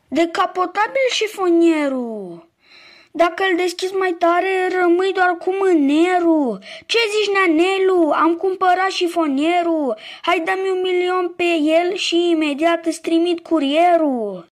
Decapotabil șifonierul. Dacă îl deschizi mai tare, rămâi doar cu mânerul. Ce zici, neanelu? Am cumpărat șifonierul. Hai, dă-mi 1.000.000 pe el și imediat îți trimit curierul.